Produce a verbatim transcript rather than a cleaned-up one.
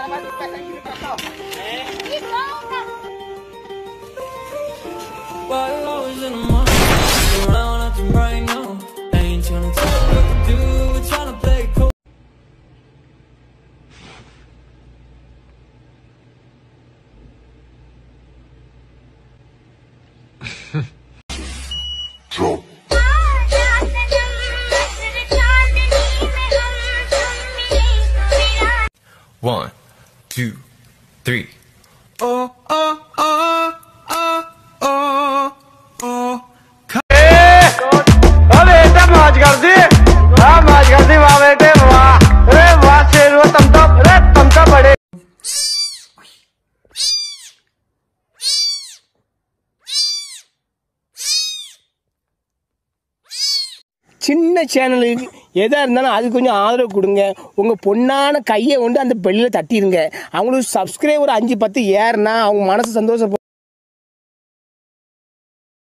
One, two, three. Oh, oh, oh, oh, oh, oh. अबे इतना मौज कर दी, हाँ मौज कर दी वाह बेटे वाह, अरे वाह शेर वो तुम तो, अरे तुम तो बड़े। சின்ன சேனலுக்கு எதாக இருந்தாலும் அது கொஞ்சம் ஆதரவு கொடுங்க. உங்கள் பொண்ணான கையை கொண்டு அந்த பெல்லில் தட்டிடுங்க. அவங்களுக்கு சப்ஸ்கிரைபர் அஞ்சு பத்து ஏறுனா அவங்க மனசு சந்தோஷம்.